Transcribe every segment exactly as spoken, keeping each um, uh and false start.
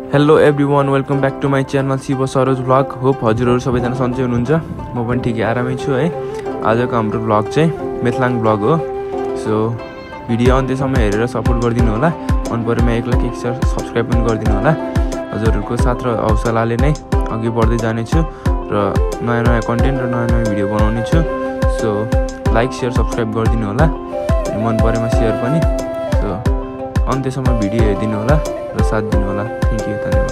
Hello everyone, welcome back to my channel Shiv Saroj vlog. Hope हजुरहरू सबैजना सन्चै हुनुहुन्छ। म पनि ठिकै आरामै छु है। आजको हाम्रो भ्लग चाहिँ मेथलाङ भ्लग हो। सो भिडियो अन्त्यसम्म हेरेर सपोर्ट गरिदिनु होला। मन परेमा एक लाख एक सब्सक्राइब पनि गरिदिनु होला। हजुरहरूको साथ र हौसलाले नै अघि बढ्दै जानेछु र नयाँ नयाँ कन्टेन्ट र नयाँ नयाँ भिडियो बनाउने छु। सो लाइक सेयर सब्सक्राइब गरिदिनु होला। मन परेमा सेयर पनि। सो अन्त्यसम्म भिडियो हेरिदिनु होला र साथ दिनु होला। थ्याङ्क यू, धन्यवाद।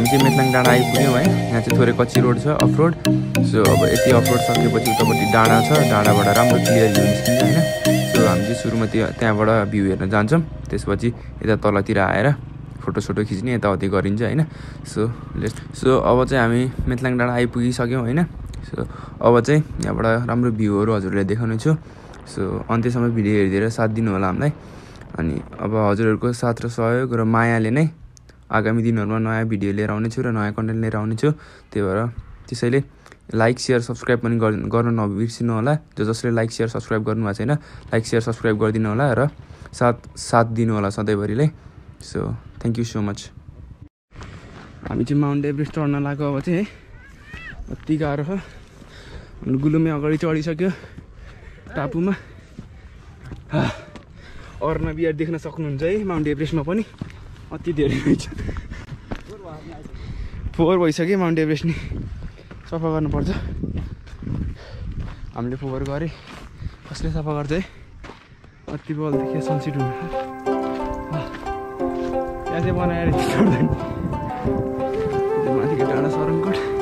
चाहिँ मेथलाङ डाँडा आइपुग्यौँ है। यहाँ चाहिँ थोरै कच्ची रोड छ, अफ रोड। सो अब यति अफ रोड सकेपछि उतापट्टि डाँडा छ, डाँडाबाट राम्रो क्लियर भ्यू निस्किन्छ होइन। सो हामी चाहिँ सुरुमा त्यो त्यहाँबाट भ्यू हेर्न जान्छौँ, त्यसपछि यता तलतिर आएर फोटोसोटो खिच्ने यताउति गरिन्छ होइन। सो लेट्स सो अब चाहिँ हामी मेथलाङ डाँडा आइपुगिसक्यौँ होइन। सो अब चाहिँ यहाँबाट राम्रो भ्यूहरू हजुरहरूलाई देखाउने छु। सो अन्त्यसम्म भिडियो हेरिदिएर साथ दिनु होला हामीलाई। अनि अब हजुरहरूको साथ र सहयोग र मायाले नै आगामी दिनहरूमा नयाँ भिडियो लिएर आउने छु र नयाँ कन्टेन्ट लिएर आउने छु। त्यही भएर त्यसैले लाइक सेयर सब्सक्राइब पनि गर्न नबिर्सिनु होला। जो जसले लाइक सेयर सब्सक्राइब गर्नुभएको छैन, लाइक सेयर सब्सक्राइब गरिदिनु होला र साथ साथ दिनु होला सधैँभरिलाई। So thank you so much. हामी चाहिँ माउन्ट एभरेस्ट चढ्न लाग्यो अब चाहिँ है। कति गाह्रो छ, गुलुमे अगाडि चढिसक्यो टापुमा। अर्ना बिहार देख्न सक्नुहुन्छ है माउन्ट एभरेस्टमा पनि अति धेरै छ। फोहोर भइसक्यो माउन्ट एभरेस्ट नि, सफा गर्नुपर्छ। हामीले फोहोर गरे, कसले सफा गर्छ है। अति बल देखियो सनसेट हुनु। यहाँ चाहिँ बनाएर चढ्दैन, माथिको डाँडा सरङकोट।